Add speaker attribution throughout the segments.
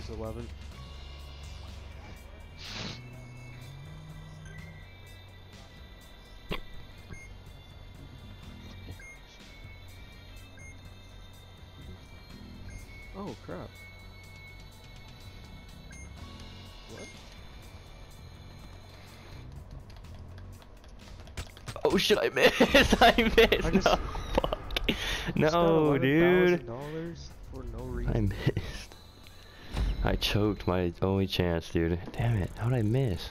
Speaker 1: Windows 11. Oh crap. What?
Speaker 2: Oh shit, I missed! I missed!
Speaker 1: I just-
Speaker 2: No, fuck. No, dude.
Speaker 1: $11,000 for no
Speaker 2: I
Speaker 1: reason.
Speaker 2: missed. I choked my only chance, dude. Damn it, how'd I miss?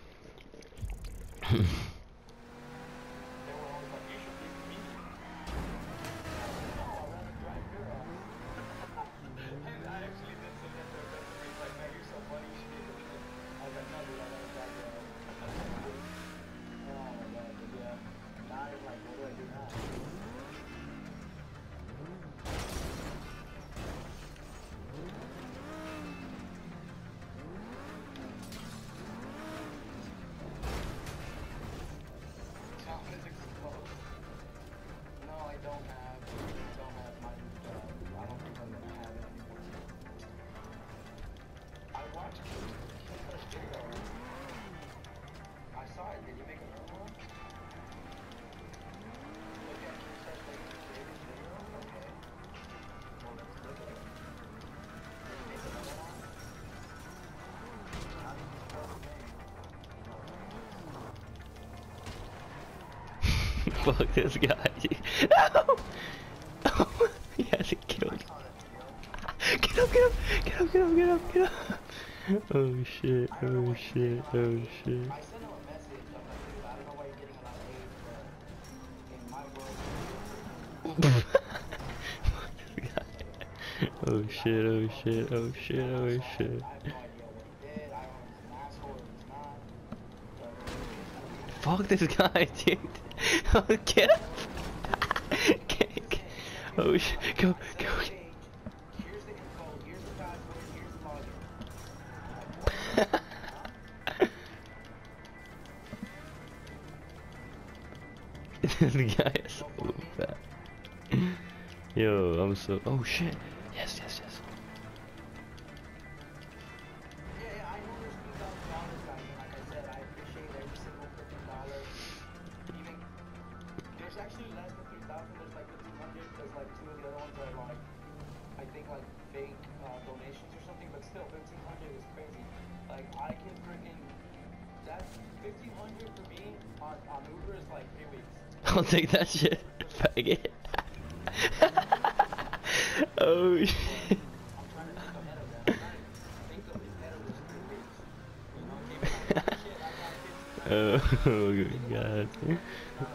Speaker 2: Fuck this guy. No! Oh, he hasn't killed. Get up, get up, get up, get up, get up, get up. Oh shit, oh shit, oh shit. Oh shit, oh shit, oh shit, oh shit. Fuck this guy, dude. Oh, get up. Oh shit, go, go. This guy is so fat. Yo, I'm so. Oh shit. Yes, yes, yes. I'll take that shit, faggot. Oh shit. Oh god.